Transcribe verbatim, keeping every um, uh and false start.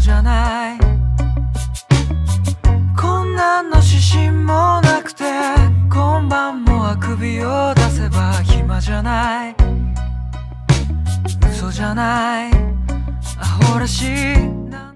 じゃない。こんなの指針もなくて、今晩もあくびを出せば暇じゃない。嘘じゃない、アホらしい。